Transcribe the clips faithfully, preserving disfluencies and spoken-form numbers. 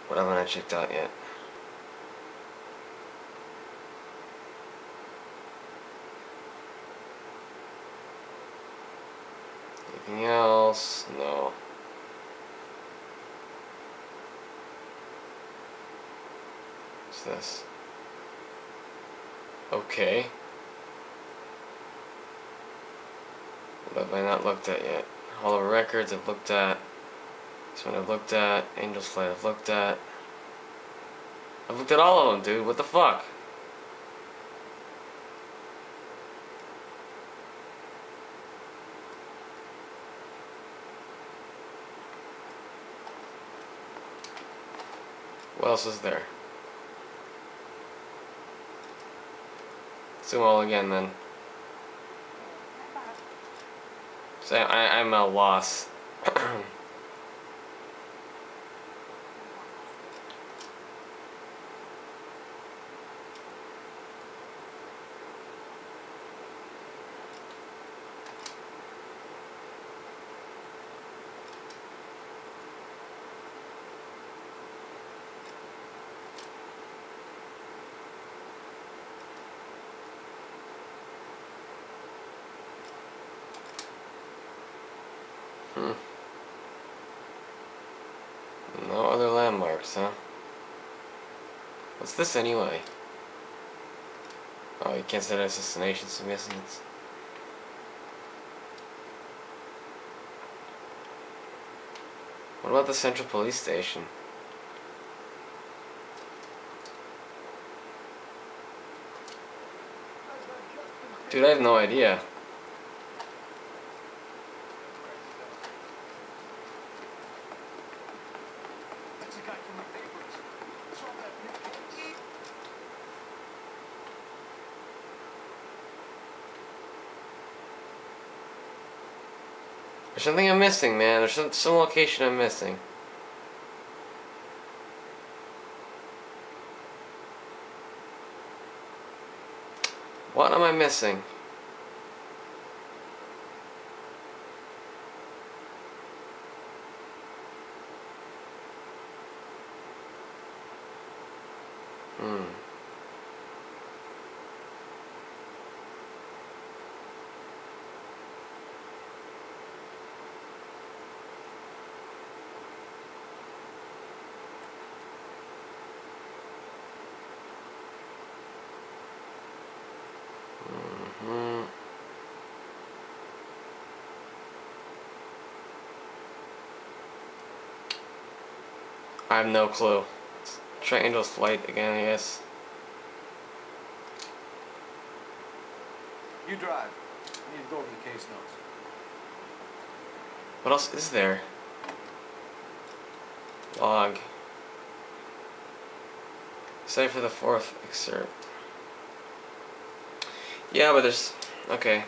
What haven't I checked out yet? Anything else? No. What's this? Okay. What have I not looked at yet? Hall of Records I've looked at. This one I've looked at. Angel's Flight I've looked at. I've looked at all of them, dude. What the fuck? What else is there? Let's do them all again then. So I, I'm a loss. Hmm. No other landmarks, huh? What's this anyway? Oh, you can't set assassinations, so I'm guessing it's... What about the Central Police Station? Dude, I have no idea. There's something I'm missing, man. There's some, some location I'm missing. What am I missing? Hmm. Mm-hmm. I have no clue. Let's try Angel's Flight again, I guess. You drive. I need to go over the case notes. What else is there? Log. Save for the fourth excerpt. Yeah, but there's... Okay.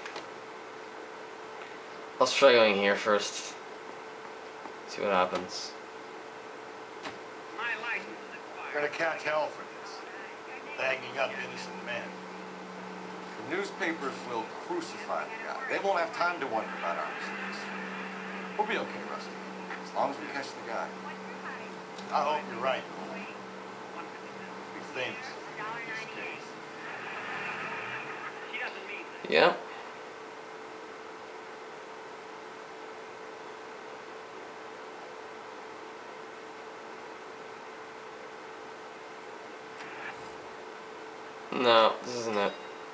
Let's try going here first. See what happens. We're gonna catch hell for this. Bagging up innocent men. The newspapers will crucify the guy. They won't have time to wonder about our mistakes. We'll be okay, Rusty. As long as we catch the guy. I hope you're right. Be famous in this case. Yeah. No, this isn't it.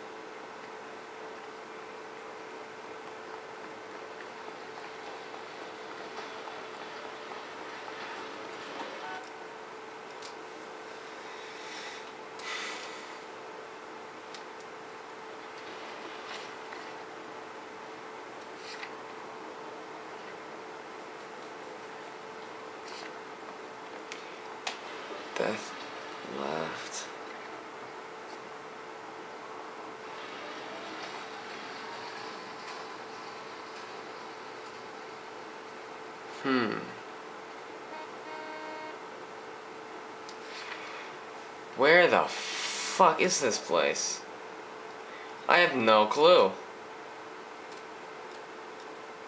Death left. Hmm. Where the fuck is this place? I have no clue.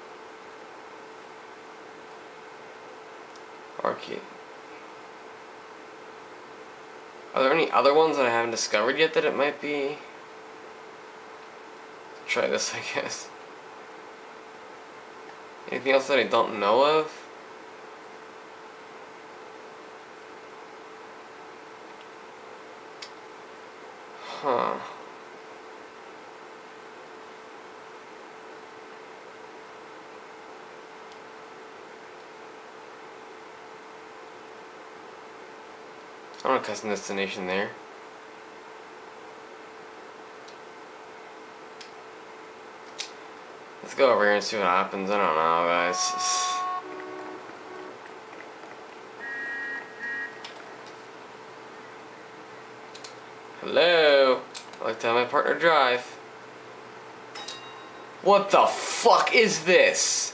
Arcade. Are there any other ones that I haven't discovered yet that it might be? Try this, I guess. Anything else that I don't know of? Huh. I want a custom destination there. Let's go over here and see what happens. I don't know, guys. Hello? I'd like to have my partner drive. What the fuck is this?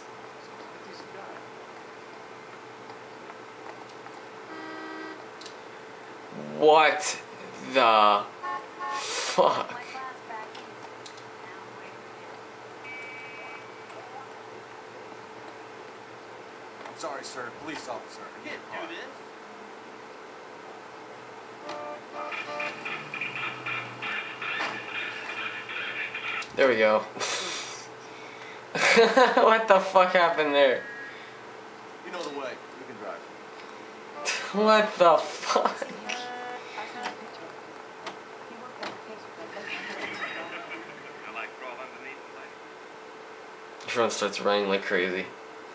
What the fuck? I'm sorry, sir. Police officer. You can't do this. There we go. What the fuck happened there? You know the way. You can drive. What the fuck? Everyone starts running like crazy.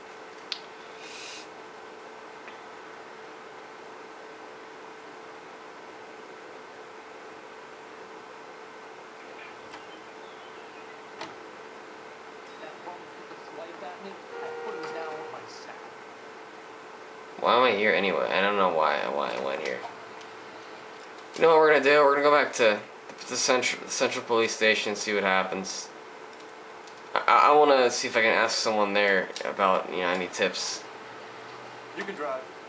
Why am I here anyway? I don't know why why I went here. You know what we're gonna do? We're gonna go back to the central the central police station and see what happens. I, I want to see if I can ask someone there about, you know, any tips. You can drive.